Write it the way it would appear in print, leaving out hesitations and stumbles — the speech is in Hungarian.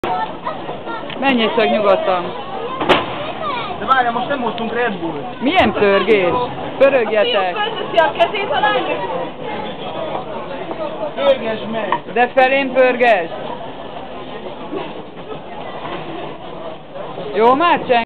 Menjél csak nyugodtan. De várjál, most nem hoztunk Red Bull. Milyen pörgés? Pörögjetek. Fölteszi a kezét a lánynak. Pörges meg! De felén pörges. Jó már, Cseng?